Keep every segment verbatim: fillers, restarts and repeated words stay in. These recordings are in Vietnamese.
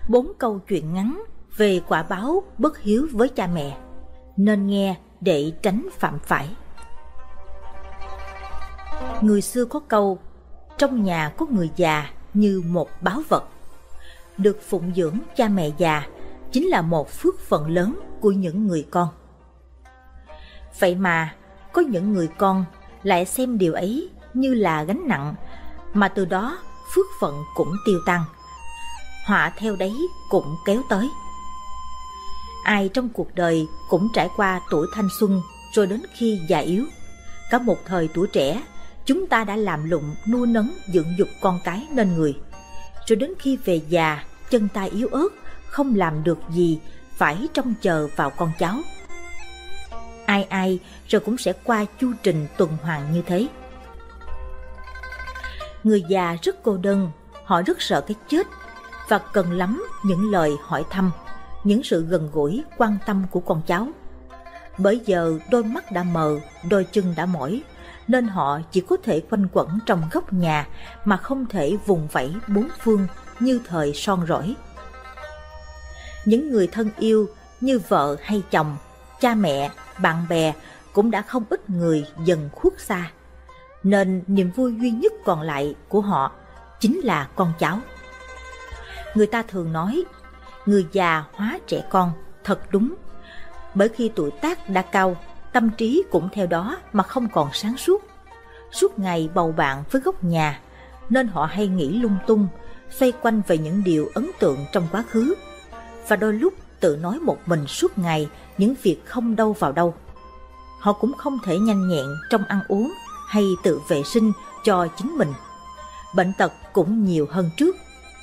Bốn câu chuyện ngắn về quả báo bất hiếu với cha mẹ, nên nghe để tránh phạm phải. Người xưa có câu, trong nhà có người già như một báu vật. Được phụng dưỡng cha mẹ già chính là một phước phận lớn của những người con. Vậy mà có những người con lại xem điều ấy như là gánh nặng, mà từ đó phước phận cũng tiêu tan, họa theo đấy cũng kéo tới. Ai trong cuộc đời cũng trải qua tuổi thanh xuân rồi đến khi già yếu. Cả một thời tuổi trẻ, chúng ta đã làm lụng nuôi nấng dưỡng dục con cái nên người. Rồi đến khi về già, chân tay yếu ớt, không làm được gì, phải trông chờ vào con cháu. Ai ai rồi cũng sẽ qua chu trình tuần hoàn như thế. Người già rất cô đơn, họ rất sợ cái chết và cần lắm những lời hỏi thăm, những sự gần gũi, quan tâm của con cháu. Bởi giờ đôi mắt đã mờ, đôi chân đã mỏi, nên họ chỉ có thể quanh quẩn trong góc nhà mà không thể vùng vẫy bốn phương như thời son rỗi. Những người thân yêu như vợ hay chồng, cha mẹ, bạn bè cũng đã không ít người dần khuất xa, nên niềm vui duy nhất còn lại của họ chính là con cháu. Người ta thường nói, người già hóa trẻ con, thật đúng. Bởi khi tuổi tác đã cao, tâm trí cũng theo đó mà không còn sáng suốt. Suốt ngày bầu bạn với góc nhà, nên họ hay nghĩ lung tung, xoay quanh về những điều ấn tượng trong quá khứ, và đôi lúc tự nói một mình suốt ngày những việc không đâu vào đâu. Họ cũng không thể nhanh nhẹn trong ăn uống hay tự vệ sinh cho chính mình. Bệnh tật cũng nhiều hơn trước.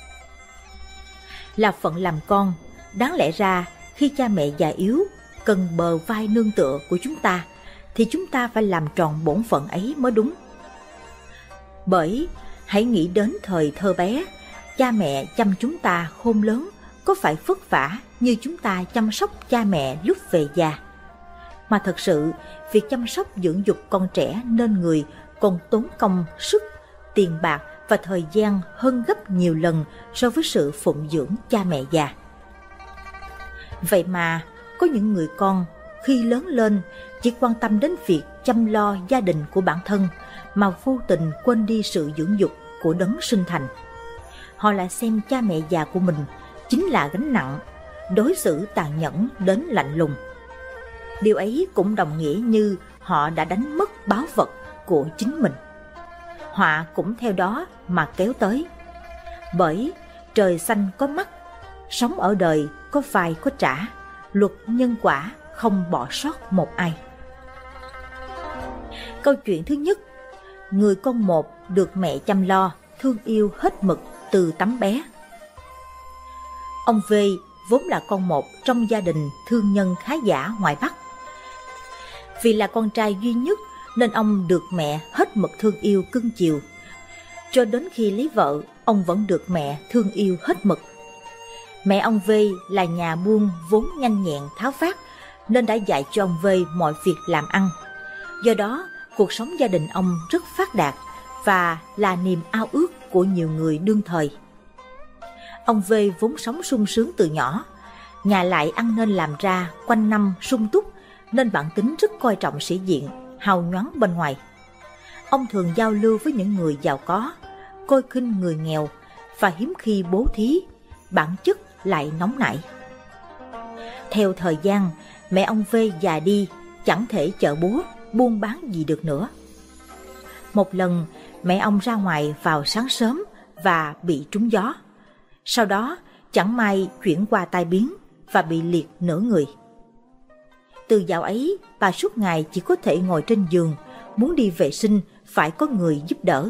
Là phận làm con, đáng lẽ ra khi cha mẹ già yếu cần bờ vai nương tựa của chúng ta, thì chúng ta phải làm tròn bổn phận ấy mới đúng. Bởi hãy nghĩ đến thời thơ bé, cha mẹ chăm chúng ta khôn lớn có phải vất vả như chúng ta chăm sóc cha mẹ lúc về già. Mà thật sự, việc chăm sóc dưỡng dục con trẻ nên người còn tốn công, sức, tiền bạc và thời gian hơn gấp nhiều lần so với sự phụng dưỡng cha mẹ già. Vậy mà có những người con khi lớn lên chỉ quan tâm đến việc chăm lo gia đình của bản thân mà vô tình quên đi sự dưỡng dục của đấng sinh thành. Họ lại xem cha mẹ già của mình chính là gánh nặng, đối xử tàn nhẫn đến lạnh lùng. Điều ấy cũng đồng nghĩa như họ đã đánh mất báu vật của chính mình. Họa cũng theo đó mà kéo tới. Bởi trời xanh có mắt, sống ở đời có vai có trả, luật nhân quả không bỏ sót một ai. Câu chuyện thứ nhất, người con một được mẹ chăm lo, thương yêu hết mực từ tấm bé. Ông V vốn là con một trong gia đình thương nhân khá giả ngoài Bắc. Vì là con trai duy nhất nên ông được mẹ hết mực thương yêu cưng chiều. Cho đến khi lấy vợ, ông vẫn được mẹ thương yêu hết mực. Mẹ ông V là nhà buôn vốn nhanh nhẹn tháo vát, nên đã dạy cho ông V mọi việc làm ăn. Do đó, cuộc sống gia đình ông rất phát đạt và là niềm ao ước của nhiều người đương thời. Ông V vốn sống sung sướng từ nhỏ, nhà lại ăn nên làm ra quanh năm sung túc, nên bản tính rất coi trọng sĩ diện, hào nhoáng bên ngoài. Ông thường giao lưu với những người giàu có, coi khinh người nghèo và hiếm khi bố thí, bản chất lại nóng nảy. Theo thời gian, mẹ ông V già đi, chẳng thể chợ búa, buôn bán gì được nữa. Một lần, mẹ ông ra ngoài vào sáng sớm và bị trúng gió. Sau đó, chẳng may chuyển qua tai biến và bị liệt nửa người. Từ dạo ấy, bà suốt ngày chỉ có thể ngồi trên giường, muốn đi vệ sinh phải có người giúp đỡ.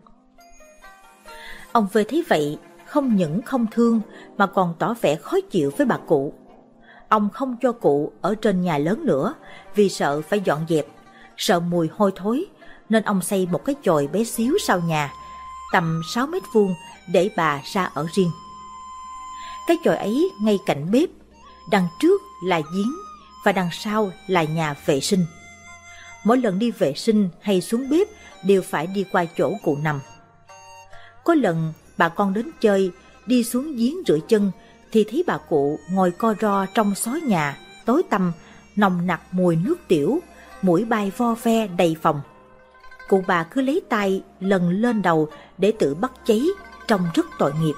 Ông V thấy vậy, không những không thương mà còn tỏ vẻ khó chịu với bà cụ. Ông không cho cụ ở trên nhà lớn nữa vì sợ phải dọn dẹp, sợ mùi hôi thối, nên ông xây một cái chòi bé xíu sau nhà, tầm sáu mét vuông để bà ra ở riêng. Cái chòi ấy ngay cạnh bếp, đằng trước là giếng và đằng sau là nhà vệ sinh. Mỗi lần đi vệ sinh hay xuống bếp đều phải đi qua chỗ cụ nằm. Có lần bà con đến chơi, đi xuống giếng rửa chân thì thấy bà cụ ngồi co ro trong xó nhà, tối tăm, nồng nặc mùi nước tiểu, mũi bay vo ve đầy phòng. Cụ bà cứ lấy tay lần lên đầu để tự bắt cháy, trông rất tội nghiệp.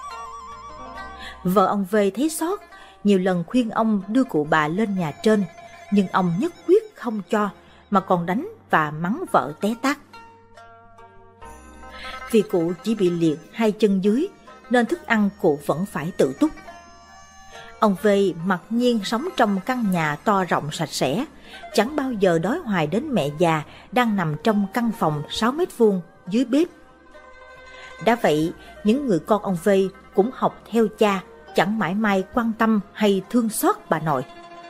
Vợ ông V thấy xót, nhiều lần khuyên ông đưa cụ bà lên nhà trên, nhưng ông nhất quyết không cho, mà còn đánh và mắng vợ té tát. Vì cụ chỉ bị liệt hai chân dưới, nên thức ăn cụ vẫn phải tự túc. Ông V mặc nhiên sống trong căn nhà to rộng sạch sẽ, chẳng bao giờ đói hoài đến mẹ già đang nằm trong căn phòng sáu mét vuông dưới bếp. Đã vậy, những người con ông V cũng học theo cha, chẳng mãi may quan tâm hay thương xót bà nội.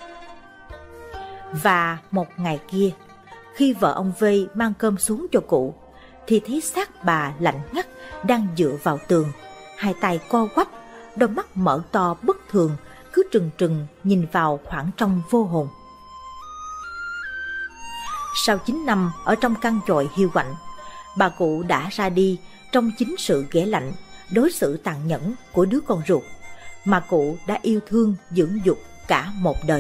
Và một ngày kia, khi vợ ông V mang cơm xuống cho cụ, thì thấy xác bà lạnh ngắt đang dựa vào tường, hai tay co quắp, đôi mắt mở to bất thường, cứ trừng trừng nhìn vào khoảng trong vô hồn. Sau chín năm ở trong căn chòi hiu quạnh, bà cụ đã ra đi trong chính sự ghẻ lạnh, đối xử tàn nhẫn của đứa con ruột mà cụ đã yêu thương dưỡng dục cả một đời.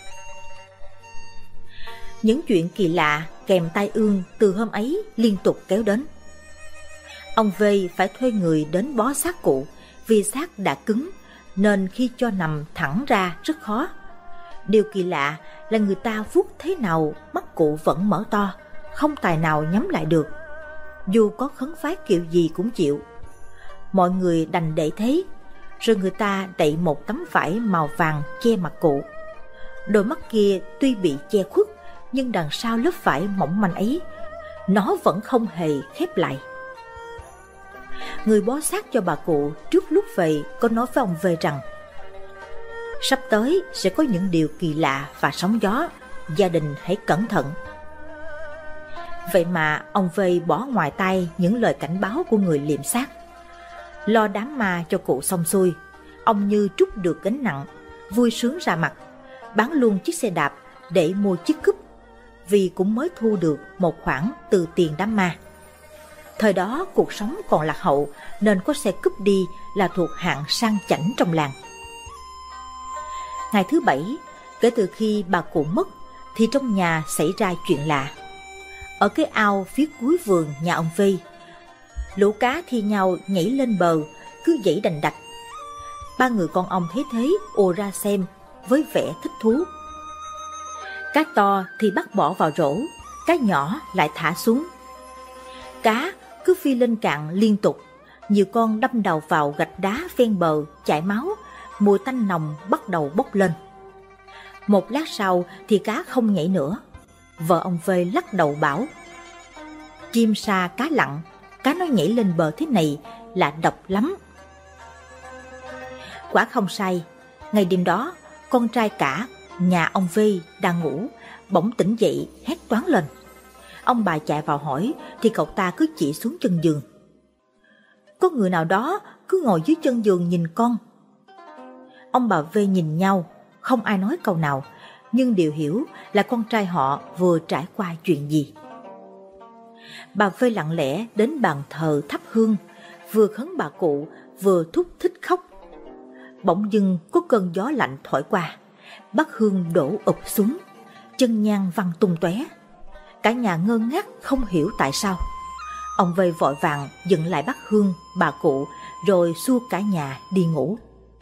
Những chuyện kỳ lạ kèm tai ương từ hôm ấy liên tục kéo đến. Ông V phải thuê người đến bó xác cụ, vì xác đã cứng nên khi cho nằm thẳng ra rất khó. Điều kỳ lạ là người ta vuốt thế nào mắt cụ vẫn mở to, không tài nào nhắm lại được. Dù có khấn vái kiểu gì cũng chịu. Mọi người đành để thế, rồi người ta đậy một tấm vải màu vàng che mặt cụ. Đôi mắt kia tuy bị che khuất, nhưng đằng sau lớp vải mỏng manh ấy, nó vẫn không hề khép lại. Người bó xác cho bà cụ trước lúc về có nói với ông V rằng sắp tới sẽ có những điều kỳ lạ và sóng gió, gia đình hãy cẩn thận. Vậy mà ông V bỏ ngoài tai những lời cảnh báo của người liệm xác. Lo đám ma cho cụ xong xuôi, ông như trút được gánh nặng, vui sướng ra mặt, bán luôn chiếc xe đạp để mua chiếc cúp, vì cũng mới thu được một khoản từ tiền đám ma. Thời đó cuộc sống còn lạc hậu, nên có xe cúp đi là thuộc hạng sang chảnh trong làng. Ngày thứ bảy, kể từ khi bà cụ mất, thì trong nhà xảy ra chuyện lạ. Ở cái ao phía cuối vườn nhà ông V, lũ cá thi nhau nhảy lên bờ, cứ giãy đành đạch. Ba người con ông thấy thế ùa ra xem với vẻ thích thú. Cá to thì bắt bỏ vào rổ, cá nhỏ lại thả xuống. Cá cứ phi lên cạn liên tục, nhiều con đâm đầu vào gạch đá ven bờ chảy máu, mùi tanh nồng bắt đầu bốc lên. Một lát sau thì cá không nhảy nữa. Vợ ông V lắc đầu bảo: chim sa cá lặn, cá nó nhảy lên bờ thế này là độc lắm. Quả không sai, ngày đêm đó con trai cả nhà ông V đang ngủ bỗng tỉnh dậy hét toáng lên. Ông bà chạy vào hỏi thì cậu ta cứ chỉ xuống chân giường. Có người nào đó cứ ngồi dưới chân giường nhìn con. Ông bà V nhìn nhau, không ai nói câu nào, nhưng đều hiểu là con trai họ vừa trải qua chuyện gì. Bà V lặng lẽ đến bàn thờ thắp hương, vừa khấn bà cụ vừa thúc thích khóc. Bỗng dưng có cơn gió lạnh thổi qua, bát hương đổ ụp xuống, chân nhang văng tung tóe. Cả nhà ngơ ngác không hiểu tại sao. Ông V vội vàng dựng lại bát hương bà cụ, rồi xua cả nhà đi ngủ.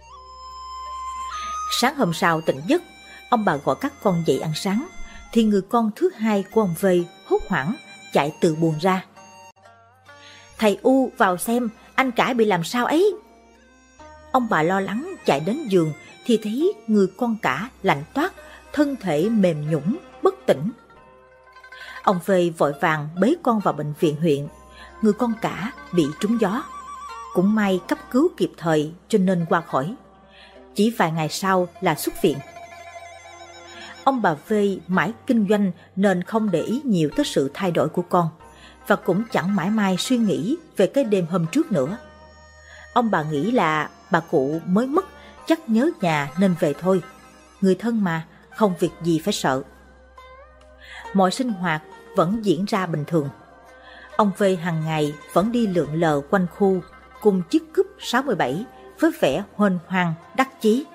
Sáng hôm sau tỉnh giấc, ông bà gọi các con dậy ăn sáng, thì người con thứ hai của ông V hốt hoảng chạy từ buồng ra. Thầy U vào xem anh cả bị làm sao ấy. Ông bà lo lắng chạy đến giường thì thấy người con cả lạnh toát, thân thể mềm nhũn bất tỉnh. Ông V vội vàng bế con vào bệnh viện huyện. Người con cả bị trúng gió, cũng may cấp cứu kịp thời cho nên qua khỏi. Chỉ vài ngày sau là xuất viện. Ông bà V mãi kinh doanh nên không để ý nhiều tới sự thay đổi của con, và cũng chẳng mãi mai suy nghĩ về cái đêm hôm trước nữa. Ông bà nghĩ là bà cụ mới mất, chắc nhớ nhà nên về thôi. Người thân mà, không việc gì phải sợ. Mọi sinh hoạt vẫn diễn ra bình thường. Ông V hàng ngày vẫn đi lượn lờ quanh khu cùng chiếc cúp sáu mươi bảy với vẻ huênh hoang đắc chí.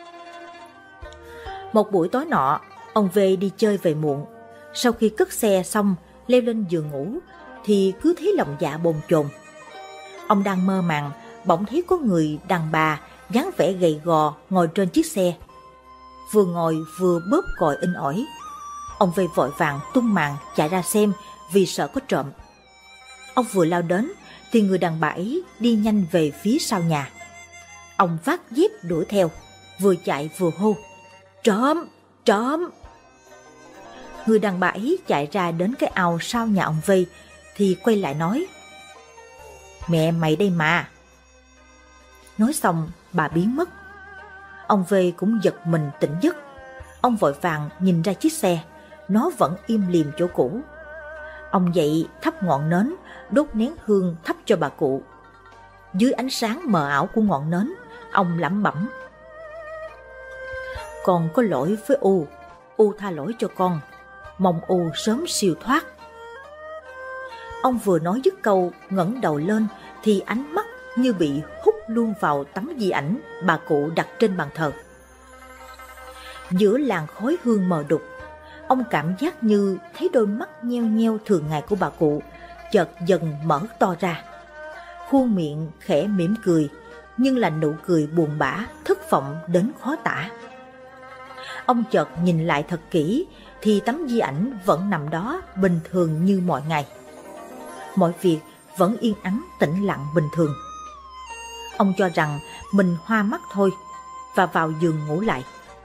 Một buổi tối nọ, ông V đi chơi về muộn. Sau khi cất xe xong, leo lên giường ngủ thì cứ thấy lòng dạ bồn chồn. Ông đang mơ màng, bỗng thấy có người đàn bà dáng vẻ gầy gò ngồi trên chiếc xe, vừa ngồi vừa bóp còi inh ỏi. Ông V vội vàng tung màn chạy ra xem vì sợ có trộm. Ông vừa lao đến thì người đàn bà ấy đi nhanh về phía sau nhà. Ông vác dép đuổi theo, vừa chạy vừa hô: "Trộm! Trộm!" Người đàn bà ấy chạy ra đến cái ao sau nhà ông V thì quay lại nói: "Mẹ mày đây mà." Nói xong bà biến mất. Ông V cũng giật mình tỉnh giấc. Ông vội vàng nhìn ra chiếc xe, nó vẫn im lìm chỗ cũ. Ông dậy thắp ngọn nến, đốt nén hương thắp cho bà cụ. Dưới ánh sáng mờ ảo của ngọn nến, ông lẩm bẩm: "Con có lỗi với U, U tha lỗi cho con, mong U sớm siêu thoát." Ông vừa nói dứt câu, ngẩng đầu lên thì ánh mắt như bị hút luôn vào tấm di ảnh bà cụ đặt trên bàn thờ. Giữa làn khói hương mờ đục, ông cảm giác như thấy đôi mắt nheo nheo thường ngày của bà cụ chợt dần mở to ra. Khuôn miệng khẽ mỉm cười, nhưng là nụ cười buồn bã, thất vọng đến khó tả. Ông chợt nhìn lại thật kỹ thì tấm di ảnh vẫn nằm đó bình thường như mọi ngày. Mọi việc vẫn yên ắng tĩnh lặng bình thường. Ông cho rằng mình hoa mắt thôi và vào giường ngủ lại.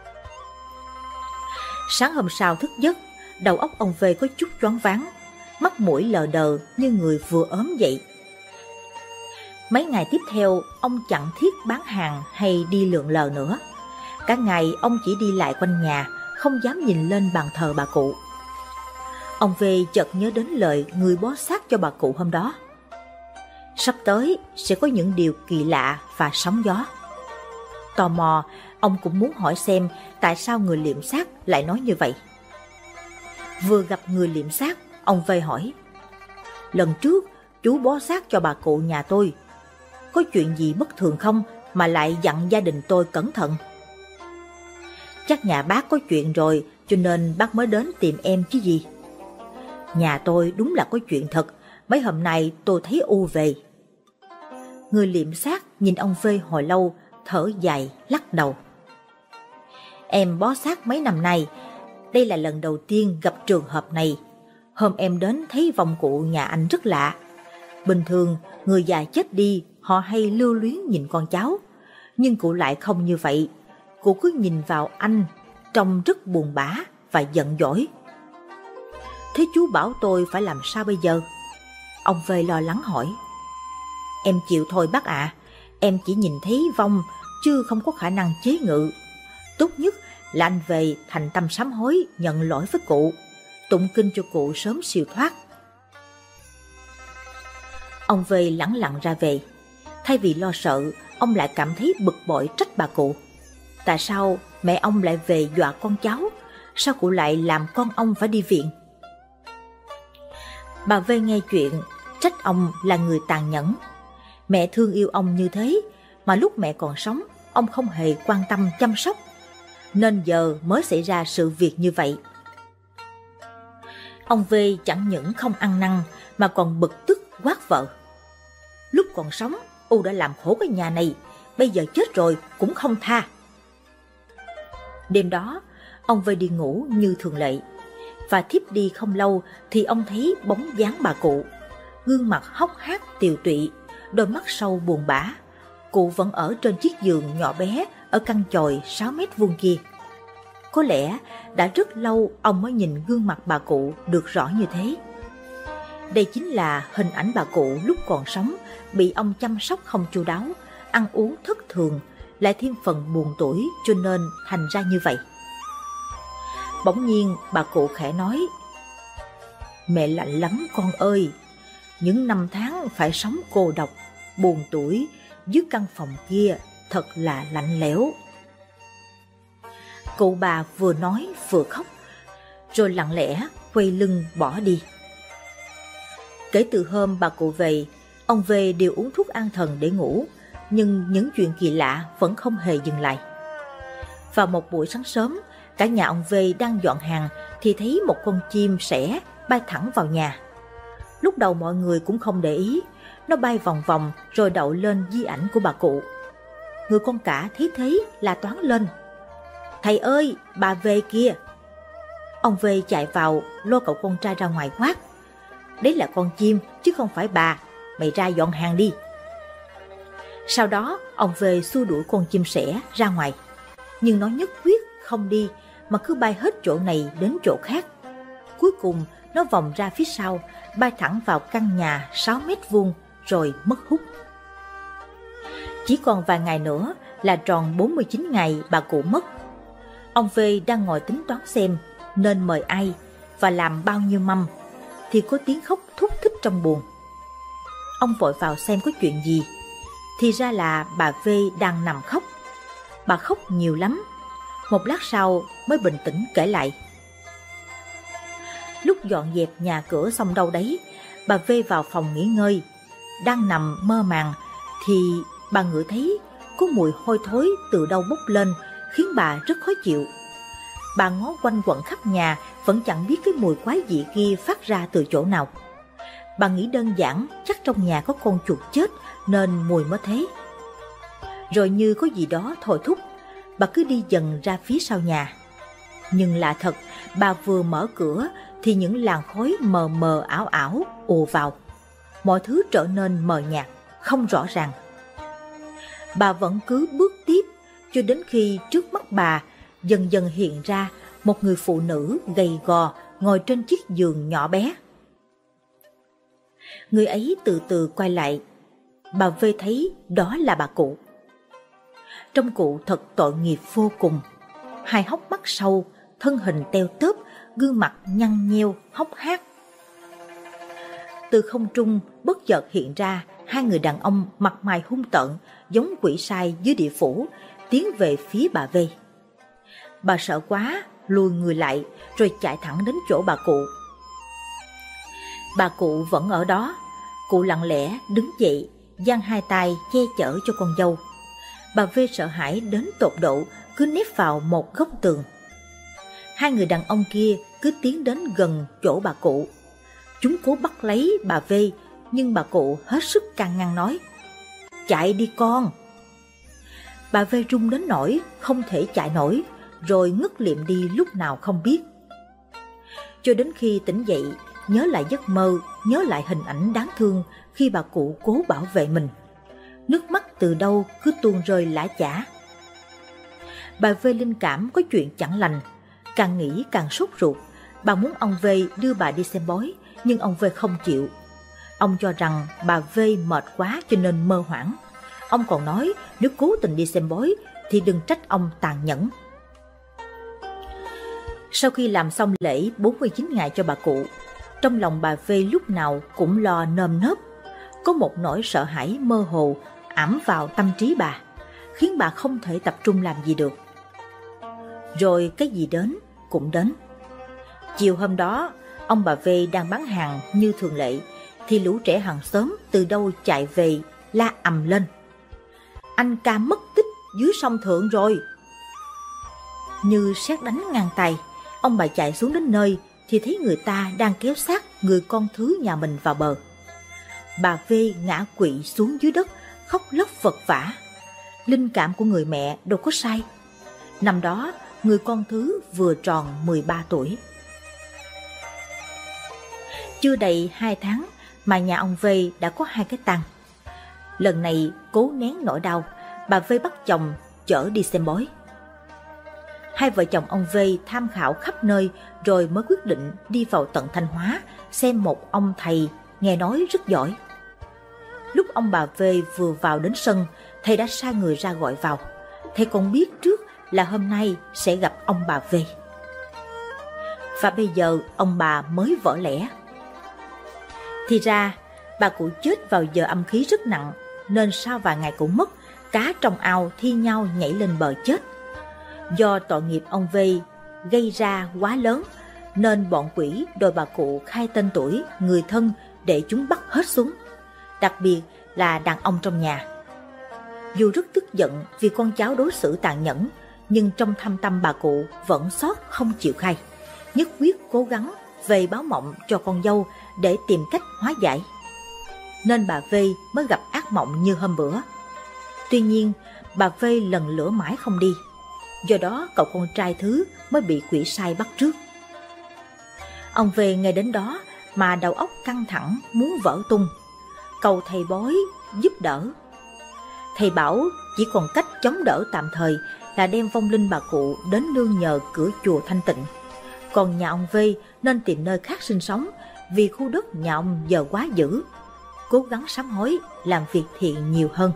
Sáng hôm sau thức giấc, đầu óc ông V có chút choáng váng, mắt mũi lờ đờ như người vừa ốm dậy. Mấy ngày tiếp theo, ông chẳng thiết bán hàng hay đi lượn lờ nữa. Cả ngày ông chỉ đi lại quanh nhà, không dám nhìn lên bàn thờ bà cụ. Ông V chợt nhớ đến lời người bó xác cho bà cụ hôm đó: sắp tới sẽ có những điều kỳ lạ và sóng gió. Tò mò, ông cũng muốn hỏi xem tại sao người liệm xác lại nói như vậy. Vừa gặp người liệm xác, ông V hỏi: "Lần trước chú bó xác cho bà cụ nhà tôi, có chuyện gì bất thường không mà lại dặn gia đình tôi cẩn thận?" "Chắc nhà bác có chuyện rồi cho nên bác mới đến tìm em chứ gì." "Nhà tôi đúng là có chuyện thật, mấy hôm nay tôi thấy U về." Người liệm xác nhìn ông V hồi lâu, thở dài lắc đầu: "Em bó xác mấy năm nay, đây là lần đầu tiên gặp trường hợp này. Hôm em đến thấy vong cụ nhà anh rất lạ. Bình thường người già chết đi họ hay lưu luyến nhìn con cháu, nhưng cụ lại không như vậy. Cụ cứ nhìn vào anh trông rất buồn bã và giận dỗi." "Thế chú bảo tôi phải làm sao bây giờ?" Ông V lo lắng hỏi. "Em chịu thôi bác ạ, à. Em chỉ nhìn thấy vong chứ không có khả năng chế ngự. Tốt nhất là anh về thành tâm sám hối, nhận lỗi với cụ, tụng kinh cho cụ sớm siêu thoát." Ông V lẳng lặng ra về. Thay vì lo sợ, ông lại cảm thấy bực bội trách bà cụ. Tại sao mẹ ông lại về dọa con cháu? Sao cụ lại làm con ông phải đi viện? Bà V nghe chuyện, trách ông là người tàn nhẫn. Mẹ thương yêu ông như thế, mà lúc mẹ còn sống, ông không hề quan tâm chăm sóc, nên giờ mới xảy ra sự việc như vậy. Ông V chẳng những không ăn năn mà còn bực tức quát vợ: "Lúc còn sống, U đã làm khổ cái nhà này, bây giờ chết rồi cũng không tha." Đêm đó, ông V đi ngủ như thường lệ, và thiếp đi không lâu thì ông thấy bóng dáng bà cụ, gương mặt hốc hác tiều tụy, đôi mắt sâu buồn bã. Cụ vẫn ở trên chiếc giường nhỏ bé ở căn chòi sáu mét vuông kia. Có lẽ đã rất lâu ông mới nhìn gương mặt bà cụ được rõ như thế. Đây chính là hình ảnh bà cụ lúc còn sống, bị ông chăm sóc không chu đáo, ăn uống thất thường, lại thêm phần buồn tuổi cho nên thành ra như vậy. Bỗng nhiên bà cụ khẽ nói: "Mẹ lạnh lắm con ơi, những năm tháng phải sống cô độc, buồn tuổi dưới căn phòng kia thật là lạnh lẽo." Cụ bà vừa nói vừa khóc, rồi lặng lẽ quay lưng bỏ đi. Kể từ hôm bà cụ về, ông V đều uống thuốc an thần để ngủ, nhưng những chuyện kỳ lạ vẫn không hề dừng lại. Vào một buổi sáng sớm, cả nhà ông V đang dọn hàng thì thấy một con chim sẻ bay thẳng vào nhà. Lúc đầu mọi người cũng không để ý, nó bay vòng vòng rồi đậu lên di ảnh của bà cụ. Người con cả thấy thế là toáng lên: "Thầy ơi, bà về kia!" Ông V chạy vào lôi cậu con trai ra ngoài quát: "Đấy là con chim chứ không phải bà, mày ra dọn hàng đi." Sau đó ông V xua đuổi con chim sẻ ra ngoài, nhưng nó nhất quyết không đi mà cứ bay hết chỗ này đến chỗ khác. Cuối cùng nó vòng ra phía sau, bay thẳng vào căn nhà sáu mét vuông rồi mất hút. Chỉ còn vài ngày nữa là tròn bốn mươi chín ngày bà cụ mất. Ông V đang ngồi tính toán xem nên mời ai và làm bao nhiêu mâm thì có tiếng khóc thút thít trong buồng. Ông vội vào xem có chuyện gì, thì ra là bà V đang nằm khóc. Bà khóc nhiều lắm. Một lát sau mới bình tĩnh kể lại: "Lúc dọn dẹp nhà cửa xong đâu đấy, bà V vào phòng nghỉ ngơi, đang nằm mơ màng thì bà ngửi thấy có mùi hôi thối từ đâu bốc lên khiến bà rất khó chịu. Bà ngó quanh quẩn khắp nhà vẫn chẳng biết cái mùi quái dị kia phát ra từ chỗ nào. Bà nghĩ đơn giản chắc trong nhà có con chuột chết nên mùi mới thế. Rồi như có gì đó thôi thúc, bà cứ đi dần ra phía sau nhà. Nhưng lạ thật, bà vừa mở cửa thì những làn khói mờ mờ ảo ảo ùa vào. Mọi thứ trở nên mờ nhạt, không rõ ràng. Bà vẫn cứ bước tiếp cho đến khi trước mắt bà dần dần hiện ra một người phụ nữ gầy gò ngồi trên chiếc giường nhỏ bé. Người ấy từ từ quay lại. Bà V thấy đó là bà cụ. Trông cụ thật tội nghiệp vô cùng. Hai hốc mắt sâu, thân hình teo tóp, gương mặt nhăn nheo, hốc hác. Từ không trung bất chợt hiện ra hai người đàn ông mặt mày hung tợn, giống quỷ sai dưới địa phủ, tiến về phía bà V. Bà sợ quá, lùi người lại rồi chạy thẳng đến chỗ bà cụ. Bà cụ vẫn ở đó. Cụ lặng lẽ đứng dậy, giang hai tay che chở cho con dâu. Bà V sợ hãi đến tột độ, cứ nép vào một góc tường. Hai người đàn ông kia cứ tiến đến gần chỗ bà cụ. Chúng cố bắt lấy bà V, nhưng bà cụ hết sức can ngăn nói: "Chạy đi con." Bà V run đến nỗi không thể chạy nổi, rồi ngất liệm đi lúc nào không biết. Cho đến khi tỉnh dậy, nhớ lại giấc mơ, nhớ lại hình ảnh đáng thương khi bà cụ cố bảo vệ mình, nước mắt từ đâu cứ tuôn rơi lã chã. Bà V linh cảm có chuyện chẳng lành, càng nghĩ càng sốt ruột. Bà muốn ông V đưa bà đi xem bói, nhưng ông V không chịu. Ông cho rằng bà V mệt quá cho nên mơ hoảng. Ông còn nói nếu cố tình đi xem bói thì đừng trách ông tàn nhẫn. Sau khi làm xong lễ bốn mươi chín ngày cho bà cụ, trong lòng bà V lúc nào cũng lo nơm nớp. Có một nỗi sợ hãi mơ hồ ẵm vào tâm trí bà, khiến bà không thể tập trung làm gì được. Rồi cái gì đến cũng đến. Chiều hôm đó, ông bà V đang bán hàng như thường lệ, thì lũ trẻ hàng xóm từ đâu chạy về la ầm lên: "Anh ca mất tích dưới sông Thượng rồi!" Như sét đánh ngang tay, ông bà chạy xuống đến nơi thì thấy người ta đang kéo xác người con thứ nhà mình vào bờ. Bà V ngã quỵ xuống dưới đất, khóc lóc vật vã. Linh cảm của người mẹ đâu có sai. Năm đó, người con thứ vừa tròn mười ba tuổi. Chưa đầy hai tháng mà nhà ông V đã có hai cái tang. Lần này cố nén nỗi đau, bà V bắt chồng chở đi xem bói. Hai vợ chồng ông V tham khảo khắp nơi rồi mới quyết định đi vào tận Thanh Hóa xem một ông thầy nghe nói rất giỏi. Lúc ông bà V vừa vào đến sân, thầy đã sai người ra gọi vào. Thầy còn biết trước là hôm nay sẽ gặp ông bà V. Và bây giờ ông bà mới vỡ lẽ. Thì ra bà cụ chết vào giờ âm khí rất nặng, nên sau vài ngày cũng mất, cá trong ao thi nhau nhảy lên bờ chết. Do tội nghiệp ông V gây ra quá lớn, nên bọn quỷ đòi bà cụ khai tên tuổi, người thân để chúng bắt hết xuống, đặc biệt là đàn ông trong nhà. Dù rất tức giận vì con cháu đối xử tàn nhẫn, nhưng trong thâm tâm bà cụ vẫn xót không chịu khai, nhất quyết cố gắng về báo mộng cho con dâu để tìm cách hóa giải. Nên bà Vây mới gặp ác mộng như hôm bữa. Tuy nhiên, bà Vây lần lữa mãi không đi, do đó cậu con trai thứ mới bị quỷ sai bắt trước. Ông về ngay đến đó mà đầu óc căng thẳng muốn vỡ tung, cầu thầy bói giúp đỡ. Thầy bảo chỉ còn cách chống đỡ tạm thời là đem vong linh bà cụ đến nương nhờ cửa chùa thanh tịnh, còn nhà ông Vây nên tìm nơi khác sinh sống vì khu đất nhà ông giờ quá dữ, cố gắng sám hối làm việc thiện nhiều hơn.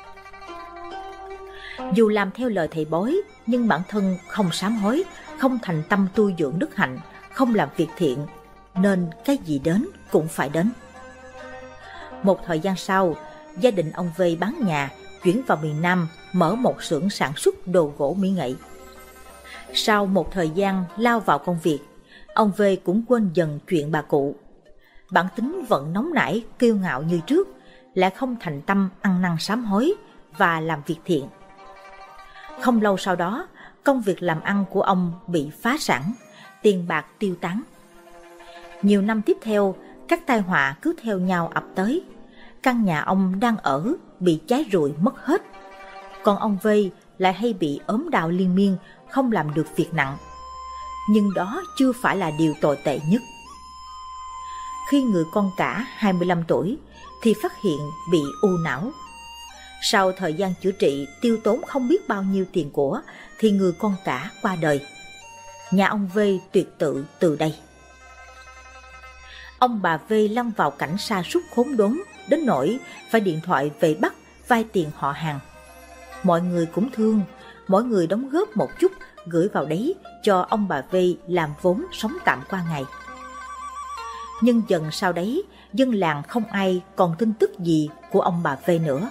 Dù làm theo lời thầy bói nhưng bản thân không sám hối, không thành tâm tu dưỡng đức hạnh, không làm việc thiện, nên cái gì đến cũng phải đến. Một thời gian sau, gia đình ông Vây bán nhà, chuyển vào miền Nam, mở một xưởng sản xuất đồ gỗ mỹ nghệ. Sau một thời gian lao vào công việc, ông Vây cũng quên dần chuyện bà cụ. Bản tính vẫn nóng nảy, kiêu ngạo như trước, lại không thành tâm ăn năn sám hối và làm việc thiện. Không lâu sau đó, công việc làm ăn của ông bị phá sản, tiền bạc tiêu tán. Nhiều năm tiếp theo, các tai họa cứ theo nhau ập tới. Căn nhà ông đang ở bị cháy rụi mất hết, còn ông Vây lại hay bị ốm đau liên miên, không làm được việc nặng. Nhưng đó chưa phải là điều tồi tệ nhất. Khi người con cả hai mươi lăm tuổi thì phát hiện bị u não. Sau thời gian chữa trị tiêu tốn không biết bao nhiêu tiền của thì người con cả qua đời. Nhà ông Vây tuyệt tự từ đây. Ông bà Vây lâm vào cảnh sa sút khốn đốn, đến nỗi phải điện thoại về Bắc vay tiền họ hàng. Mọi người cũng thương, mỗi người đóng góp một chút gửi vào đấy cho ông bà Vây làm vốn sống tạm qua ngày. Nhưng dần sau đấy, dân làng không ai còn tin tức gì của ông bà Vây nữa.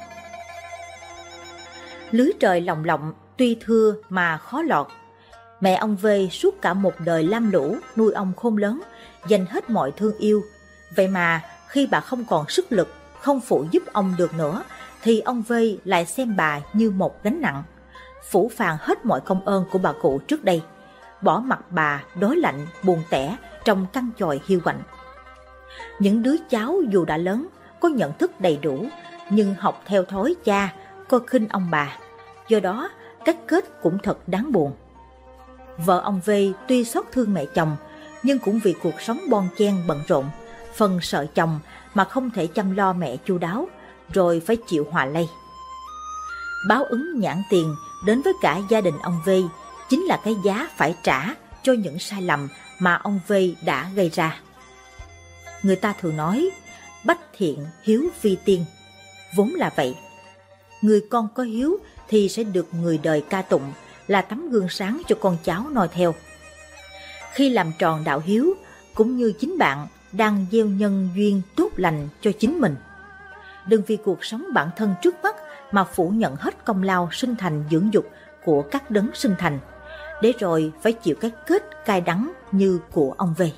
Lưới trời lồng lộng tuy thưa mà khó lọt. Mẹ ông Vây suốt cả một đời lam lũ nuôi ông khôn lớn, dành hết mọi thương yêu. Vậy mà khi bà không còn sức lực, không phụ giúp ông được nữa, thì ông Vây lại xem bà như một gánh nặng, phủ phàng hết mọi công ơn của bà cụ trước đây, bỏ mặc bà đói lạnh buồn tẻ trong căn chòi hiu quạnh. Những đứa cháu dù đã lớn, có nhận thức đầy đủ, nhưng học theo thói cha, coi khinh ông bà, do đó cái kết cũng thật đáng buồn. Vợ ông Vây tuy xót thương mẹ chồng, nhưng cũng vì cuộc sống bon chen bận rộn, phần sợ chồng mà không thể chăm lo mẹ chu đáo, rồi phải chịu họa lây. Báo ứng nhãn tiền đến với cả gia đình ông Vây chính là cái giá phải trả cho những sai lầm mà ông Vây đã gây ra. Người ta thường nói, bách thiện hiếu vi tiên, vốn là vậy. Người con có hiếu thì sẽ được người đời ca tụng, là tấm gương sáng cho con cháu noi theo. Khi làm tròn đạo hiếu, cũng như chính bạn đang gieo nhân duyên tốt lành cho chính mình. Đừng vì cuộc sống bản thân trước mắt mà phủ nhận hết công lao sinh thành dưỡng dục của các đấng sinh thành, để rồi phải chịu cái kết cay đắng như của ông Vây.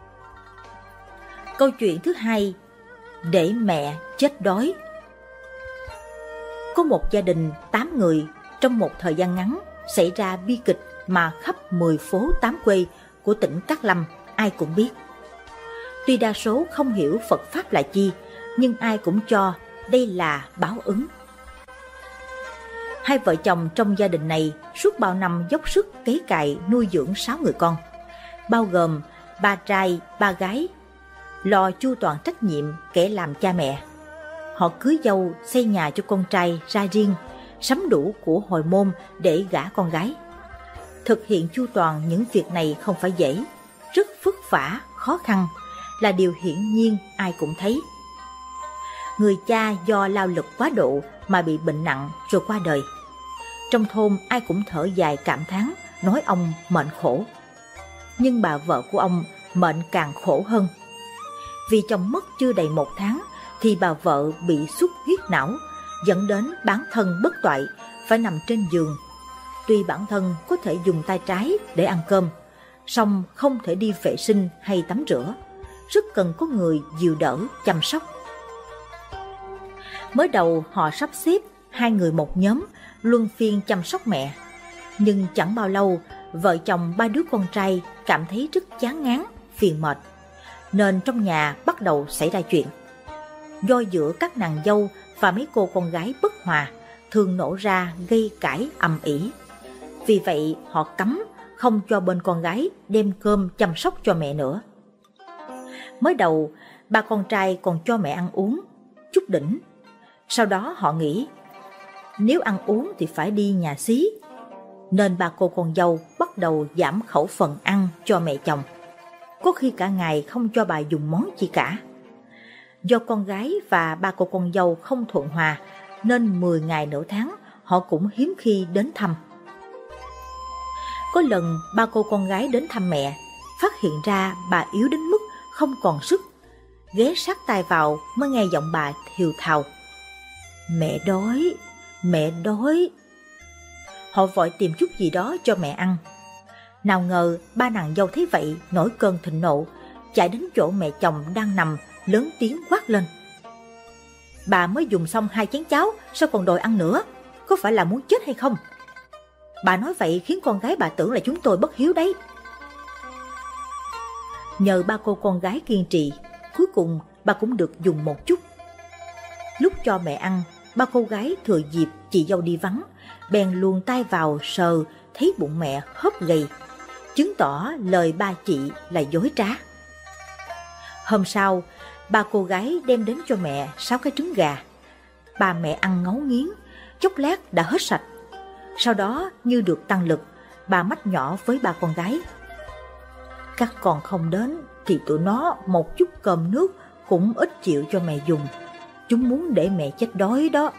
Câu chuyện thứ hai, để mẹ chết đói. Có một gia đình tám người, trong một thời gian ngắn xảy ra bi kịch mà khắp mười phố tám quê của tỉnh Cát Lâm ai cũng biết. Tuy đa số không hiểu Phật Pháp là chi, nhưng ai cũng cho đây là báo ứng. Hai vợ chồng trong gia đình này suốt bao năm dốc sức cấy cày nuôi dưỡng sáu người con, bao gồm ba trai, ba gái, lo chu toàn trách nhiệm kẻ làm cha mẹ. Họ cưới dâu, xây nhà cho con trai ra riêng, sắm đủ của hồi môn để gả con gái. Thực hiện chu toàn những việc này không phải dễ, rất vất vả, khó khăn, là điều hiển nhiên ai cũng thấy. Người cha do lao lực quá độ mà bị bệnh nặng rồi qua đời. Trong thôn ai cũng thở dài cảm thán, nói ông mệnh khổ. Nhưng bà vợ của ông mệnh càng khổ hơn. Vì chồng mất chưa đầy một tháng thì bà vợ bị xuất huyết não, dẫn đến bản thân bất toại, phải nằm trên giường. Tuy bản thân có thể dùng tay trái để ăn cơm, song không thể đi vệ sinh hay tắm rửa, rất cần có người dìu đỡ, chăm sóc. Mới đầu họ sắp xếp Hai người một nhóm, luân phiên chăm sóc mẹ. Nhưng chẳng bao lâu, vợ chồng ba đứa con trai cảm thấy rất chán ngán, phiền mệt, nên trong nhà bắt đầu xảy ra chuyện. Do giữa các nàng dâu và mấy cô con gái bất hòa, thường nổ ra gây cãi ầm ĩ. Vì vậy họ cấm không cho bên con gái đem cơm chăm sóc cho mẹ nữa. Mới đầu, ba con trai còn cho mẹ ăn uống, chút đỉnh. Sau đó họ nghĩ, nếu ăn uống thì phải đi nhà xí, nên ba cô con dâu bắt đầu giảm khẩu phần ăn cho mẹ chồng. Có khi cả ngày không cho bà dùng món chi cả. Do con gái và ba cô con dâu không thuận hòa, nên mười ngày nửa tháng họ cũng hiếm khi đến thăm. Có lần ba cô con gái đến thăm mẹ, phát hiện ra bà yếu đến mức không còn sức. Ghé sát tai vào mới nghe giọng bà thều thào, mẹ đói, mẹ đói. Họ vội tìm chút gì đó cho mẹ ăn. Nào ngờ ba nàng dâu thấy vậy nổi cơn thịnh nộ, chạy đến chỗ mẹ chồng đang nằm, lớn tiếng quát lên, bà mới dùng xong hai chén cháo, sao còn đòi ăn nữa? Có phải là muốn chết hay không? Bà nói vậy khiến con gái bà tưởng là chúng tôi bất hiếu đấy. Nhờ ba cô con gái kiên trì, cuối cùng bà cũng được dùng một chút. Lúc cho mẹ ăn, ba cô gái thừa dịp chị dâu đi vắng, bèn luồn tay vào sờ, thấy bụng mẹ hớp gầy, chứng tỏ lời ba chị là dối trá. Hôm sau, ba cô gái đem đến cho mẹ sáu cái trứng gà. Ba mẹ ăn ngấu nghiến, chốc lát đã hết sạch. Sau đó như được tăng lực, bà mách nhỏ với ba con gái, các con không đến thì tụi nó một chút cơm nước cũng ít chịu cho mẹ dùng. Chúng muốn để mẹ chết đói đó.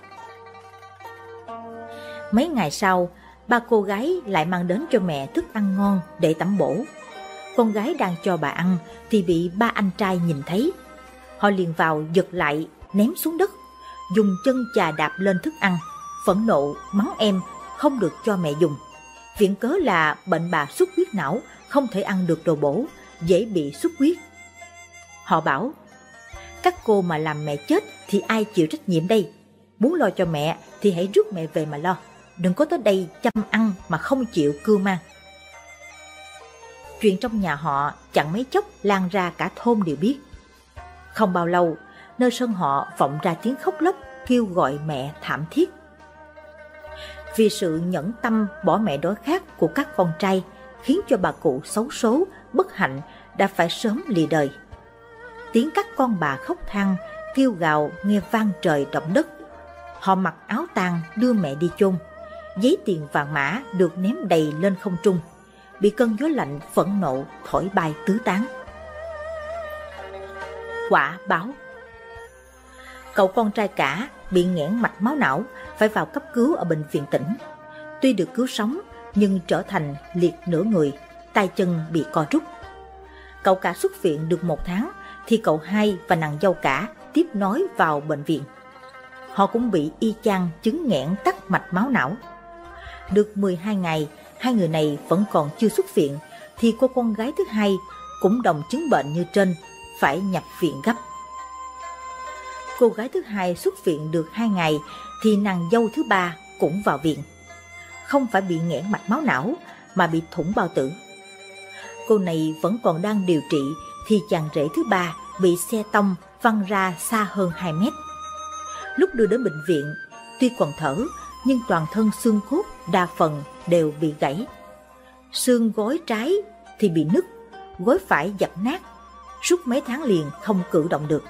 Mấy ngày sau, ba cô gái lại mang đến cho mẹ thức ăn ngon để tẩm bổ. Con gái đang cho bà ăn thì bị ba anh trai nhìn thấy. Họ liền vào giật lại, ném xuống đất, dùng chân chà đạp lên thức ăn, phẫn nộ mắng em không được cho mẹ dùng. Viện cớ là bệnh bà xuất huyết não, không thể ăn được đồ bổ, dễ bị xuất huyết. Họ bảo, các cô mà làm mẹ chết thì ai chịu trách nhiệm đây? Muốn lo cho mẹ thì hãy rước mẹ về mà lo, đừng có tới đây chăm ăn mà không chịu cưu mang. Chuyện trong nhà họ chẳng mấy chốc lan ra cả thôn đều biết. Không bao lâu, nơi sân họ vọng ra tiếng khóc lóc kêu gọi mẹ thảm thiết. Vì sự nhẫn tâm bỏ mẹ đói khát của các con trai, khiến cho bà cụ xấu số, bất hạnh đã phải sớm lìa đời. Tiếng các con bà khóc than, kêu gào nghe vang trời động đất. Họ mặc áo tang đưa mẹ đi chôn. Giấy tiền vàng mã được ném đầy lên không trung, bị cơn gió lạnh phẫn nộ thổi bay tứ tán. Quả báo. Cậu con trai cả bị nghẽn mạch máu não, phải vào cấp cứu ở bệnh viện tỉnh. Tuy được cứu sống nhưng trở thành liệt nửa người, tay chân bị co rút. Cậu cả xuất viện được một tháng thì cậu hai và nàng dâu cả tiếp nối vào bệnh viện. Họ cũng bị y chang chứng nghẽn tắc mạch máu não. Được mười hai ngày, hai người này vẫn còn chưa xuất viện thì cô con gái thứ hai cũng đồng chứng bệnh như trên, phải nhập viện gấp. Cô gái thứ hai xuất viện được hai ngày thì nàng dâu thứ ba cũng vào viện. Không phải bị nghẽn mạch máu não mà bị thủng bao tử. Cô này vẫn còn đang điều trị thì chàng rể thứ ba bị xe tông văng ra xa hơn hai mét. Lúc đưa đến bệnh viện, tuy còn thở nhưng toàn thân xương cốt đa phần đều bị gãy. Xương gối trái thì bị nứt, gối phải dập nát, suốt mấy tháng liền không cử động được.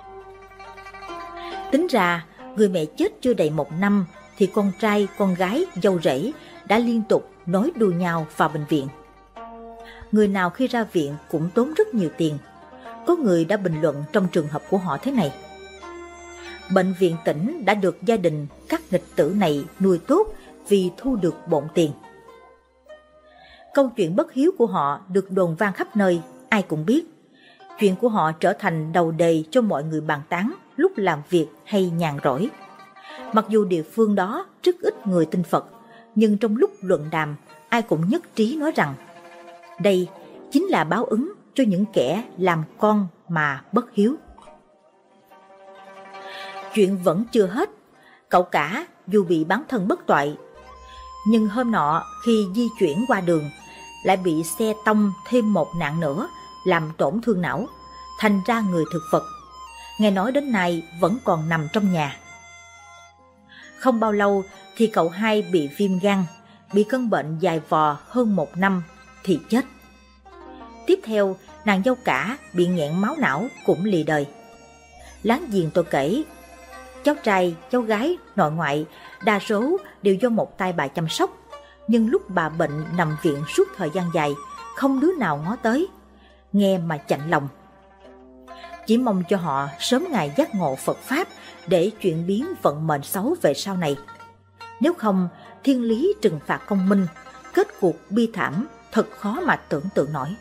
Tính ra, người mẹ chết chưa đầy một năm thì con trai, con gái, dâu rể đã liên tục nối đuôi nhau vào bệnh viện. Người nào khi ra viện cũng tốn rất nhiều tiền. Có người đã bình luận trong trường hợp của họ thế này: bệnh viện tỉnh đã được gia đình các nghịch tử này nuôi tốt vì thu được bộn tiền. Câu chuyện bất hiếu của họ được đồn vang khắp nơi, ai cũng biết. Chuyện của họ trở thành đầu đề cho mọi người bàn tán lúc làm việc hay nhàn rỗi. Mặc dù địa phương đó rất ít người tin Phật, nhưng trong lúc luận đàm, ai cũng nhất trí nói rằng đây chính là báo ứng cho những kẻ làm con mà bất hiếu. Chuyện vẫn chưa hết, cậu cả dù bị bán thân bất toại. Nhưng hôm nọ khi di chuyển qua đường, lại bị xe tông thêm một nạn nữa, làm tổn thương não, thành ra người thực vật. Nghe nói đến nay vẫn còn nằm trong nhà. Không bao lâu thì cậu hai bị viêm gan, bị cơn bệnh dài vò hơn một năm thì chết. Tiếp theo, nàng dâu cả bị nghẹn máu não cũng lìa đời. Láng giềng tôi kể, cháu trai, cháu gái, nội ngoại đa số đều do một tay bà chăm sóc, nhưng lúc bà bệnh nằm viện suốt thời gian dài, không đứa nào ngó tới, nghe mà chạnh lòng. Chỉ mong cho họ sớm ngày giác ngộ Phật Pháp để chuyển biến vận mệnh xấu về sau này. Nếu không, thiên lý trừng phạt công minh, kết cuộc bi thảm thật khó mà tưởng tượng nổi.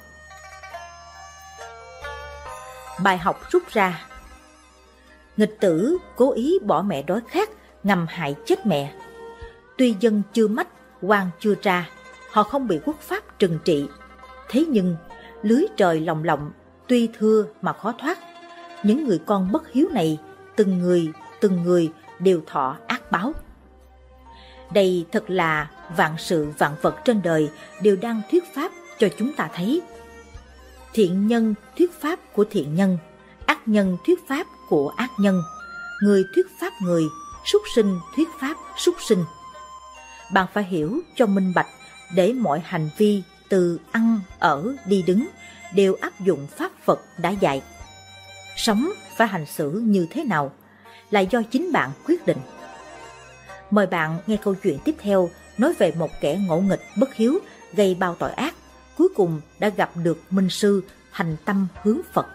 Bài học rút ra: nghịch tử cố ý bỏ mẹ đói khát, ngầm hại chết mẹ. Tuy dân chưa mách, oan chưa tra, họ không bị quốc pháp trừng trị. Thế nhưng lưới trời lồng lộng, tuy thưa mà khó thoát. Những người con bất hiếu này, từng người, từng người đều thọ ác báo. Đây thật là vạn sự vạn vật trên đời đều đang thuyết pháp cho chúng ta thấy. Thiện nhân thuyết pháp của thiện nhân, ác nhân thuyết pháp của ác nhân, người thuyết pháp người, súc sinh thuyết pháp súc sinh. Bạn phải hiểu cho minh bạch để mọi hành vi từ ăn, ở, đi đứng đều áp dụng pháp Phật đã dạy. Sống phải hành xử như thế nào là do chính bạn quyết định. Mời bạn nghe câu chuyện tiếp theo nói về một kẻ ngỗ nghịch bất hiếu gây bao tội ác, cuối cùng đã gặp được minh sư thành tâm hướng Phật.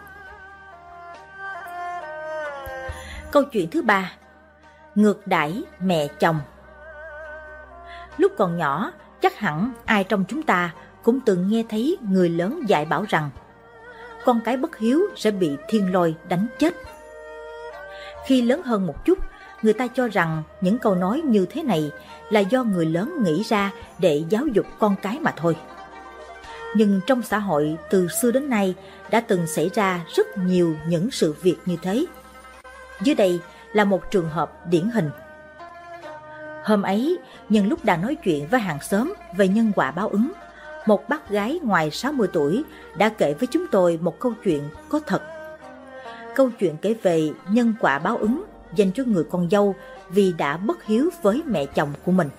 Câu chuyện thứ ba: ngược đãi mẹ chồng. Lúc còn nhỏ, chắc hẳn ai trong chúng ta cũng từng nghe thấy người lớn dạy bảo rằng con cái bất hiếu sẽ bị thiên lôi đánh chết. Khi lớn hơn một chút, người ta cho rằng những câu nói như thế này là do người lớn nghĩ ra để giáo dục con cái mà thôi. Nhưng trong xã hội từ xưa đến nay đã từng xảy ra rất nhiều những sự việc như thế. Dưới đây là một trường hợp điển hình. Hôm ấy, nhân lúc đang nói chuyện với hàng xóm về nhân quả báo ứng, một bác gái ngoài sáu mươi tuổi đã kể với chúng tôi một câu chuyện có thật. Câu chuyện kể về nhân quả báo ứng dành cho người con dâu vì đã bất hiếu với mẹ chồng của mình.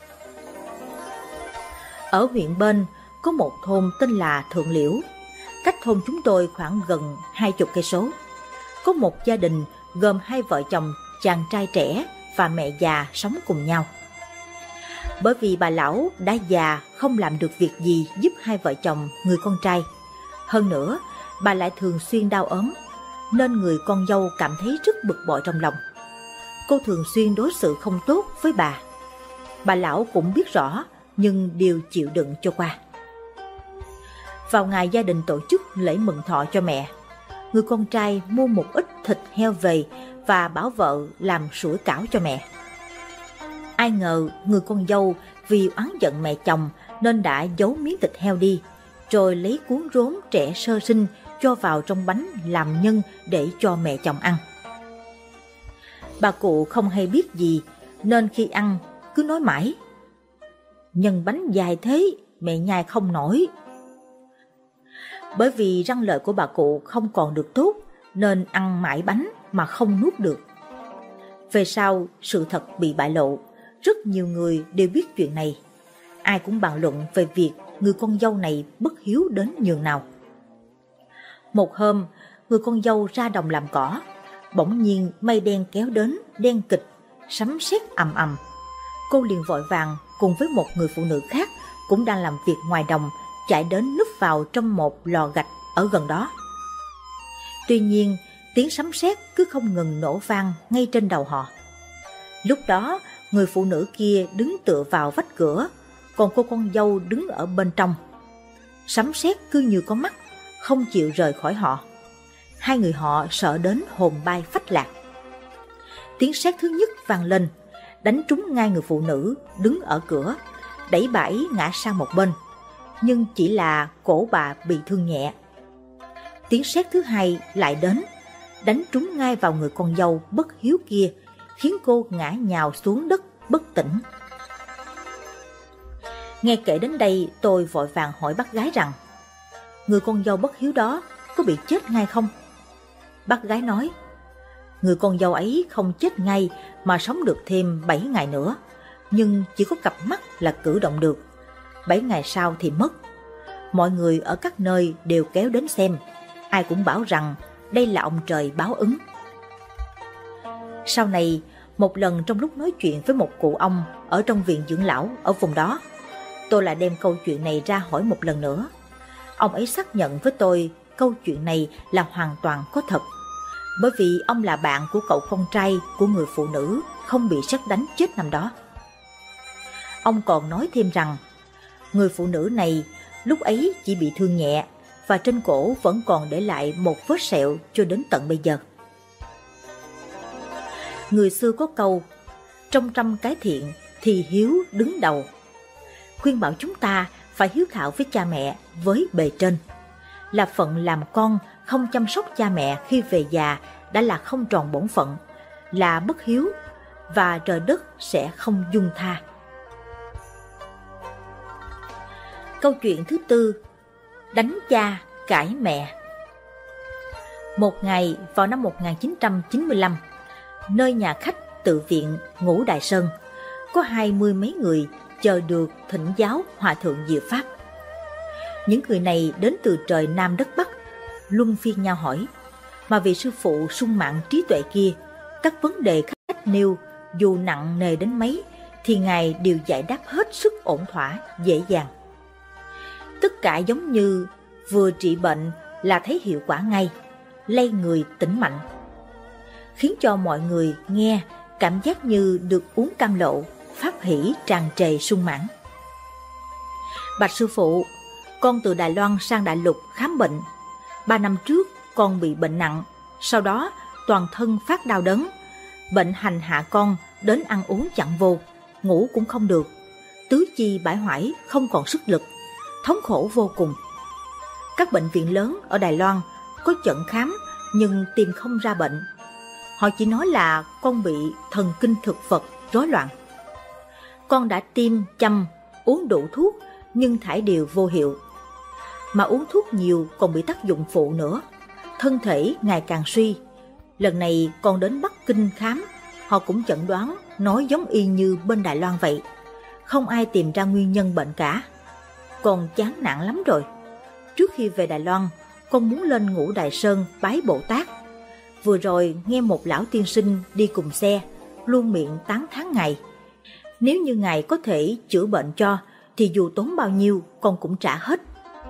Ở huyện bên có một thôn tên là Thượng Liễu, cách thôn chúng tôi khoảng gần hai chục cây số. Có một gia đình gồm hai vợ chồng, chàng trai trẻ và mẹ già sống cùng nhau. Bởi vì bà lão đã già không làm được việc gì giúp hai vợ chồng người con trai. Hơn nữa, bà lại thường xuyên đau ốm, nên người con dâu cảm thấy rất bực bội trong lòng. Cô thường xuyên đối xử không tốt với bà. Bà lão cũng biết rõ, nhưng đều chịu đựng cho qua. Vào ngày gia đình tổ chức lễ mừng thọ cho mẹ, người con trai mua một ít thịt heo về và bảo vợ làm sủi cảo cho mẹ. Ai ngờ người con dâu vì oán giận mẹ chồng nên đã giấu miếng thịt heo đi, rồi lấy cuốn rốn trẻ sơ sinh cho vào trong bánh làm nhân để cho mẹ chồng ăn. Bà cụ không hay biết gì nên khi ăn cứ nói mãi: nhân bánh dài thế, mẹ nhai không nổi. Bởi vì răng lợi của bà cụ không còn được tốt nên ăn mãi bánh mà không nuốt được. Về sau, sự thật bị bại lộ, rất nhiều người đều biết chuyện này. Ai cũng bàn luận về việc người con dâu này bất hiếu đến nhường nào. Một hôm, người con dâu ra đồng làm cỏ, bỗng nhiên mây đen kéo đến, đen kịch, sấm sét ầm ầm. Cô liền vội vàng cùng với một người phụ nữ khác cũng đang làm việc ngoài đồng, chạy đến núp vào trong một lò gạch ở gần đó. Tuy nhiên, tiếng sấm sét cứ không ngừng nổ vang ngay trên đầu họ. Lúc đó, người phụ nữ kia đứng tựa vào vách cửa, còn cô con dâu đứng ở bên trong. Sấm sét cứ như có mắt, không chịu rời khỏi họ. Hai người họ sợ đến hồn bay phách lạc. Tiếng sét thứ nhất vang lên, đánh trúng ngay người phụ nữ đứng ở cửa, đẩy bà ấy ngã sang một bên, nhưng chỉ là cổ bà bị thương nhẹ. Tiếng sét thứ hai lại đến, đánh trúng ngay vào người con dâu bất hiếu kia, khiến cô ngã nhào xuống đất bất tỉnh. Nghe kể đến đây, tôi vội vàng hỏi bác gái rằng, người con dâu bất hiếu đó có bị chết ngay không? Bác gái nói, người con dâu ấy không chết ngay mà sống được thêm bảy ngày nữa, nhưng chỉ có cặp mắt là cử động được. Bảy ngày sau thì mất. Mọi người ở các nơi đều kéo đến xem, ai cũng bảo rằng đây là ông trời báo ứng. Sau này, một lần trong lúc nói chuyện với một cụ ông ở trong viện dưỡng lão ở vùng đó, tôi lại đem câu chuyện này ra hỏi một lần nữa. Ông ấy xác nhận với tôi câu chuyện này là hoàn toàn có thật, bởi vì ông là bạn của cậu con trai của người phụ nữ không bị sét đánh chết năm đó. Ông còn nói thêm rằng, người phụ nữ này lúc ấy chỉ bị thương nhẹ và trên cổ vẫn còn để lại một vết sẹo cho đến tận bây giờ. Người xưa có câu, trong trăm cái thiện thì hiếu đứng đầu, khuyên bảo chúng ta phải hiếu thảo với cha mẹ, với bề trên. Là phận làm con không chăm sóc cha mẹ khi về già đã là không tròn bổn phận, là bất hiếu, và trời đất sẽ không dung tha. Câu chuyện thứ tư, đánh cha cãi mẹ. Một ngày vào năm một nghìn chín trăm chín mươi lăm, nơi nhà khách tự viện Ngũ Đại Sơn, có hai mươi mấy người chờ được thỉnh giáo Hòa thượng Diệu Pháp. Những người này đến từ trời Nam đất Bắc, luân phiên nhau hỏi, mà vị sư phụ sung mãn trí tuệ kia, các vấn đề khách nêu dù nặng nề đến mấy thì ngài đều giải đáp hết sức ổn thỏa, dễ dàng. Tất cả giống như vừa trị bệnh là thấy hiệu quả ngay, lây người tỉnh mạnh, khiến cho mọi người nghe cảm giác như được uống cam lộ, pháp hỷ tràn trề sung mãn. Bạch sư phụ, con từ Đài Loan sang Đại Lục khám bệnh. Ba năm trước con bị bệnh nặng, sau đó toàn thân phát đau đớn. Bệnh hành hạ con đến ăn uống chẳng vô, ngủ cũng không được, tứ chi bãi hoại, không còn sức lực, thống khổ vô cùng. Các bệnh viện lớn ở Đài Loan có chẩn khám nhưng tìm không ra bệnh. Họ chỉ nói là con bị thần kinh thực vật rối loạn. Con đã tiêm, chăm, uống đủ thuốc nhưng thải đều vô hiệu. Mà uống thuốc nhiều còn bị tác dụng phụ nữa, thân thể ngày càng suy. Lần này con đến Bắc Kinh khám, họ cũng chẩn đoán nói giống y như bên Đài Loan vậy. Không ai tìm ra nguyên nhân bệnh cả. Con chán nản lắm rồi. Trước khi về Đài Loan, con muốn lên Ngũ Đại Sơn bái Bồ Tát. Vừa rồi nghe một lão tiên sinh đi cùng xe, luôn miệng tán thán ngài. Nếu như ngài có thể chữa bệnh cho, thì dù tốn bao nhiêu con cũng trả hết.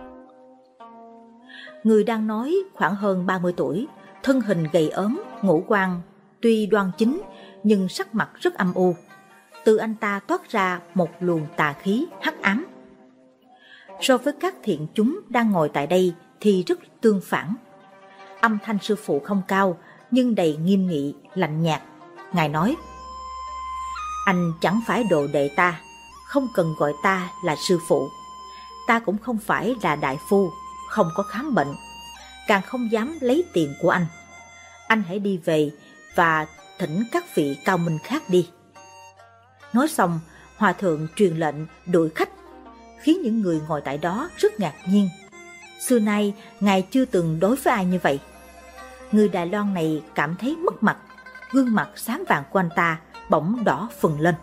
Người đang nói khoảng hơn ba mươi tuổi, thân hình gầy ốm, ngũ quan tuy đoan chính nhưng sắc mặt rất âm u. Từ anh ta toát ra một luồng tà khí hắc ám. So với các thiện chúng đang ngồi tại đây thì rất tương phản. Âm thanh sư phụ không cao nhưng đầy nghiêm nghị, lạnh nhạt. Ngài nói, anh chẳng phải đồ đệ ta, không cần gọi ta là sư phụ. Ta cũng không phải là đại phu, không có khám bệnh, càng không dám lấy tiền của anh. Anh hãy đi về và thỉnh các vị cao minh khác đi. Nói xong, hòa thượng truyền lệnh đuổi khách, khiến những người ngồi tại đó rất ngạc nhiên. Xưa nay, ngài chưa từng đối với ai như vậy. Người Đài Loan này cảm thấy mất mặt, gương mặt xám vàng của anh ta bỗng đỏ phừng lên.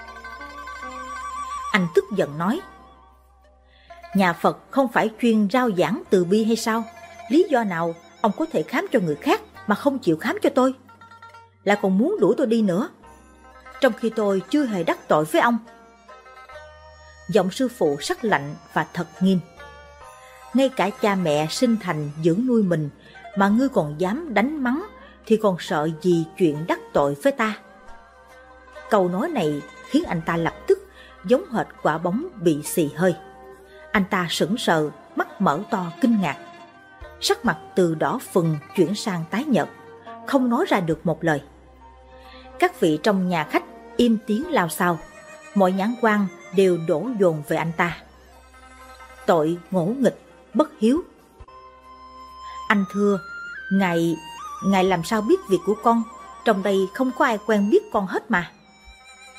Anh tức giận nói, nhà Phật không phải chuyên rao giảng từ bi hay sao? Lý do nào ông có thể khám cho người khác mà không chịu khám cho tôi? Lại còn muốn đuổi tôi đi nữa, trong khi tôi chưa hề đắc tội với ông. Giọng sư phụ sắc lạnh và thật nghiêm. Ngay cả cha mẹ sinh thành dưỡng nuôi mình mà ngươi còn dám đánh mắng thì còn sợ gì chuyện đắc tội với ta? Câu nói này khiến anh ta lập tức giống hệt quả bóng bị xì hơi. Anh ta sững sờ, mắt mở to kinh ngạc. Sắc mặt từ đỏ phừng chuyển sang tái nhợt, không nói ra được một lời. Các vị trong nhà khách im tiếng lao xao, mọi nhãn quan đều đổ dồn về anh ta. Tội ngỗ nghịch, bất hiếu. Anh thưa, ngài, ngài làm sao biết việc của con? Trong đây không có ai quen biết con hết mà.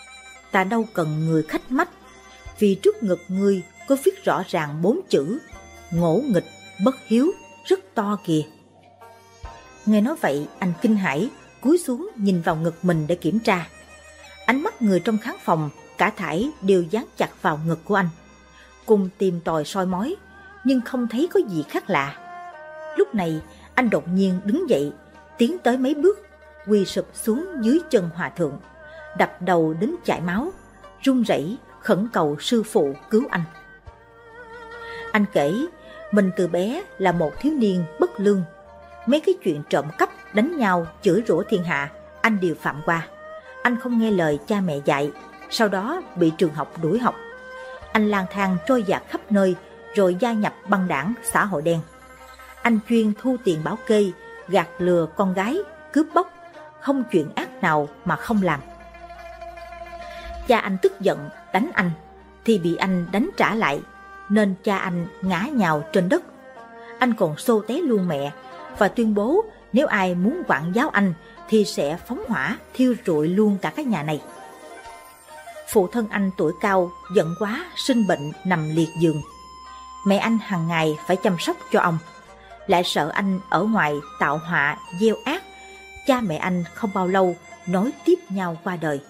ta đâu cần người khách mách, vì trước ngực ngươi có viết rõ ràng bốn chữ ngỗ nghịch bất hiếu rất to kìa. Nghe nói vậy, anh kinh hãi, cúi xuống nhìn vào ngực mình để kiểm tra. Ánh mắt người trong khán phòng cả thảy đều dán chặt vào ngực của anh, cùng tìm tòi soi mói, nhưng không thấy có gì khác lạ. Lúc này, anh đột nhiên đứng dậy, tiến tới mấy bước, quỳ sụp xuống dưới chân hòa thượng, đập đầu đến chảy máu, run rẩy khẩn cầu sư phụ cứu anh. Anh kể, mình từ bé là một thiếu niên bất lương. Mấy cái chuyện trộm cắp, đánh nhau, chửi rủa thiên hạ, anh đều phạm qua. Anh không nghe lời cha mẹ dạy, sau đó bị trường học đuổi học. Anh lang thang trôi dạt khắp nơi, rồi gia nhập băng đảng xã hội đen. Anh chuyên thu tiền bảo kê, gạt lừa con gái, cướp bóc, không chuyện ác nào mà không làm. Cha anh tức giận đánh anh, thì bị anh đánh trả lại, nên cha anh ngã nhào trên đất. Anh còn xô té luôn mẹ và tuyên bố nếu ai muốn quảng giáo anh thì sẽ phóng hỏa thiêu rụi luôn cả cái nhà này. Phụ thân anh tuổi cao, giận quá, sinh bệnh nằm liệt giường. Mẹ anh hàng ngày phải chăm sóc cho ông, lại sợ anh ở ngoài tạo họa gieo ác. Cha mẹ anh không bao lâu nối tiếp nhau qua đời.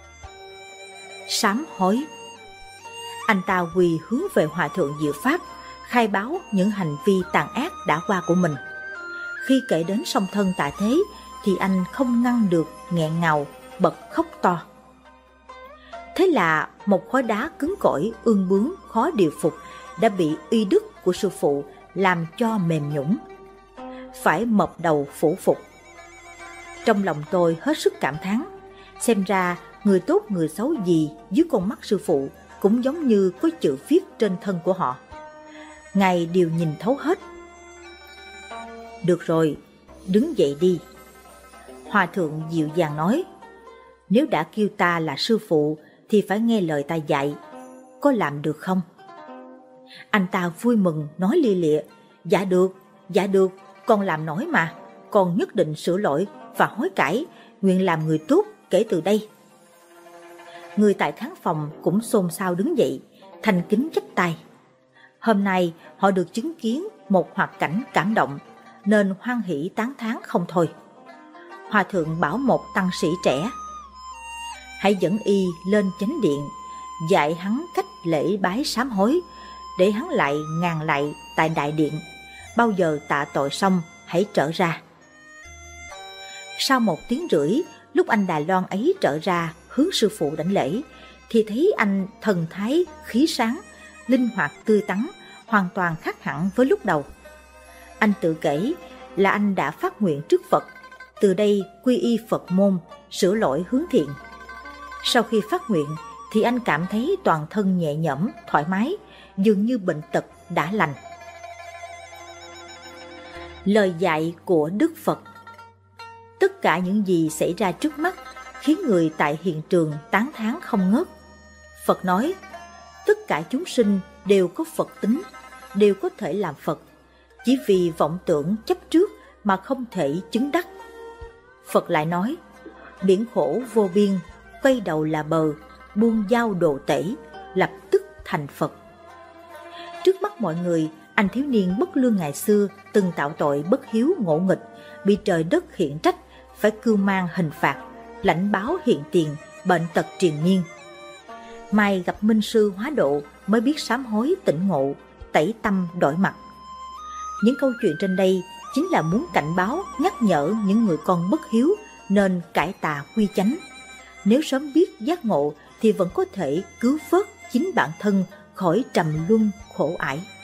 Sám hối. Anh ta quỳ hướng về Hòa thượng Diệu Pháp, khai báo những hành vi tàn ác đã qua của mình. Khi kể đến song thân tại thế thì anh không ngăn được nghẹn ngào, bật khóc to. Thế là một khối đá cứng cỏi, ương bướng, khó điều phục đã bị uy đức của sư phụ làm cho mềm nhũn, phải mập đầu phủ phục. Trong lòng tôi hết sức cảm thán, xem ra người tốt người xấu gì dưới con mắt sư phụ cũng giống như có chữ viết trên thân của họ. Ngài đều nhìn thấu hết. Được rồi, đứng dậy đi. Hòa thượng dịu dàng nói, nếu đã kêu ta là sư phụ thì phải nghe lời ta dạy, có làm được không? Anh ta vui mừng nói lia lịa, dạ được, dạ được, con làm nổi mà, con nhất định sửa lỗi và hối cải, nguyện làm người tốt kể từ đây. Người tại khán phòng cũng xôn xao đứng dậy, thành kính chắp tay. Hôm nay họ được chứng kiến một hoạt cảnh cảm động, nên hoan hỷ tán thán không thôi. Hòa thượng bảo một tăng sĩ trẻ, hãy dẫn y lên chánh điện, dạy hắn cách lễ bái sám hối, để hắn lại ngàn lại tại đại điện, bao giờ tạ tội xong hãy trở ra. Sau một tiếng rưỡi, lúc anh Đài Loan ấy trở ra hướng sư phụ đảnh lễ, thì thấy anh thần thái khí sáng, linh hoạt tươi tắn, hoàn toàn khác hẳn với lúc đầu. Anh tự kể là anh đã phát nguyện trước Phật, từ đây quy y Phật môn, sửa lỗi hướng thiện. Sau khi phát nguyện thì anh cảm thấy toàn thân nhẹ nhõm, thoải mái, dường như bệnh tật đã lành. Lời dạy của Đức Phật. Tất cả những gì xảy ra trước mắt khiến người tại hiện trường tán thán không ngớt. Phật nói, tất cả chúng sinh đều có Phật tính, đều có thể làm Phật, chỉ vì vọng tưởng chấp trước mà không thể chứng đắc. Phật lại nói, biển khổ vô biên, quay đầu là bờ, buông dao độ tể, lập tức thành Phật. Trước mắt mọi người, anh thiếu niên bất lương ngày xưa từng tạo tội bất hiếu ngỗ nghịch, bị trời đất hiện trách, phải cưu mang hình phạt, lãnh báo hiện tiền, bệnh tật triền miên. Mai gặp minh sư hóa độ mới biết sám hối tỉnh ngộ, tẩy tâm đổi mặt. Những câu chuyện trên đây chính là muốn cảnh báo, nhắc nhở những người con bất hiếu nên cải tà quy chánh. Nếu sớm biết giác ngộ thì vẫn có thể cứu vớt chính bản thân khỏi trầm luân khổ ải.